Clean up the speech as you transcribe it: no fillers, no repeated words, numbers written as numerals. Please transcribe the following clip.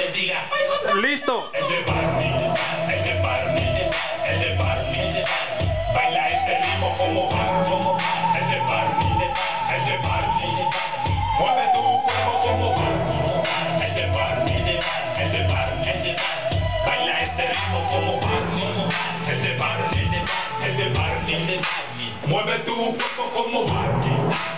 diga. ¡Listo! El de Barney, el de Barney, el de Barney. Baila este ritmo como Barney. El de Barney, el de Barney. Mueve tu cuerpo como Barney. El de Barney, el de Barney. Baila este ritmo como Barney. El de Barney, el de Barney. Mueve tu cuerpo como Barney.